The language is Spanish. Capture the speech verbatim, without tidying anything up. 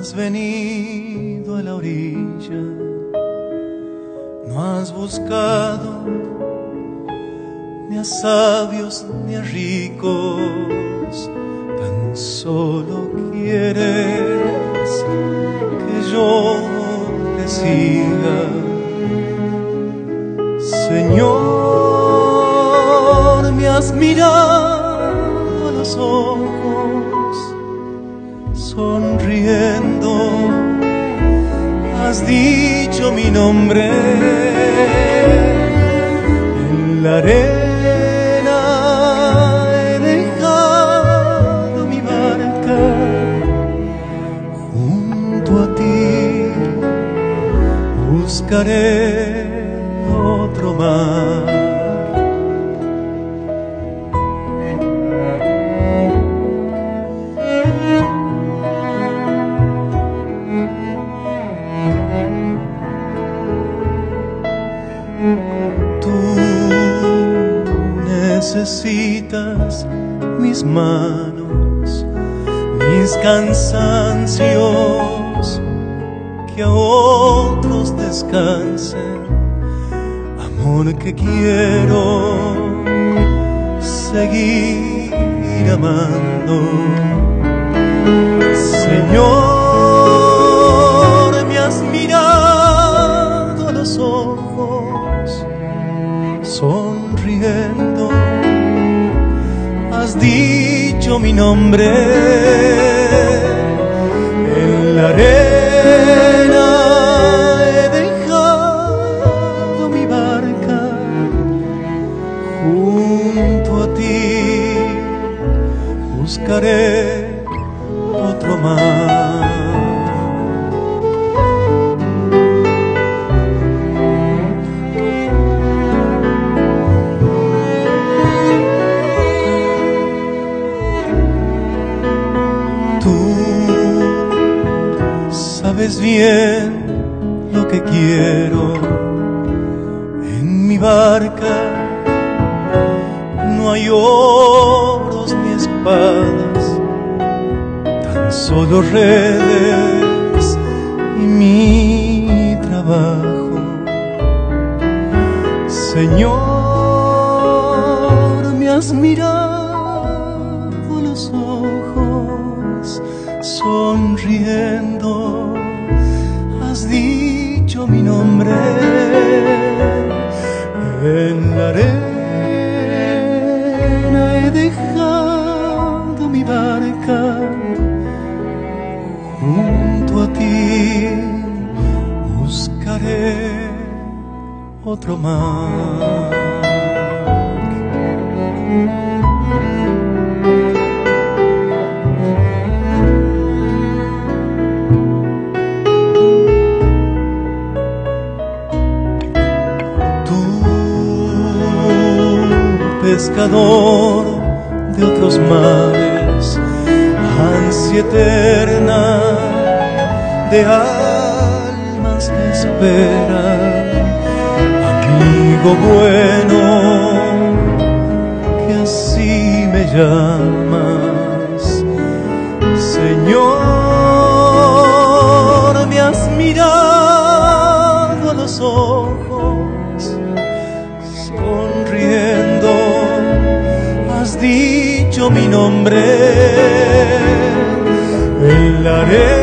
has venido a la orilla, no has buscado ni a sabios ni a ricos, tan solo quieres que yo te siga. Señor, me has mirado a los ojos, sonriendo, has dicho mi nombre. En la arena he dejado mi barca, junto a ti buscaré otro mar. Tú necesitas mis manos, mis cansancios, que a otros descansen. Amor que quiero seguir amando. Señor, me has mirado a los ojos, sonriendo, has dicho mi nombre. En la arena he dejado mi barca, junto a ti buscaré otro mar. Tú sabes bien lo que quiero. En mi barca no hay oros ni espadas, tan solo redes y mi trabajo. Señor, me has mirado a los ojos, sonriendo, has dicho mi nombre. En la arena he dejado mi barca, junto a ti buscaré otro mar. Pescador de otros mares, ansia eterna de almas que esperan. Amigo bueno, que así me llamas. Señor, me has mirado a los ojos, sonriendo, has dicho mi nombre. En la arena